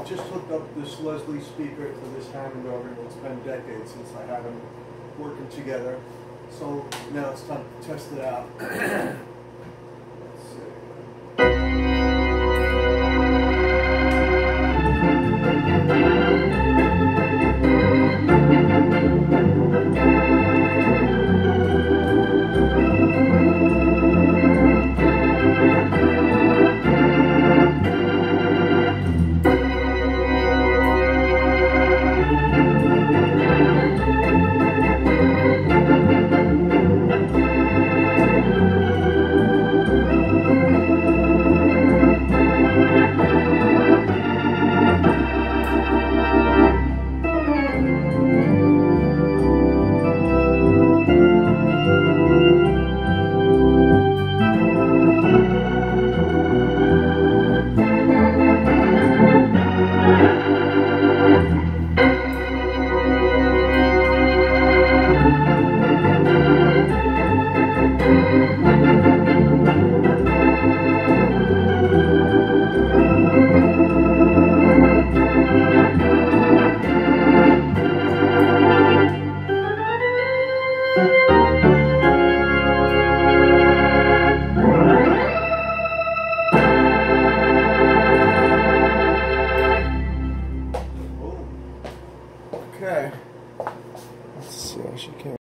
just hooked up this Leslie speaker to this Hammond organ. It's been decades since I had them working together. So now it's time to test it out.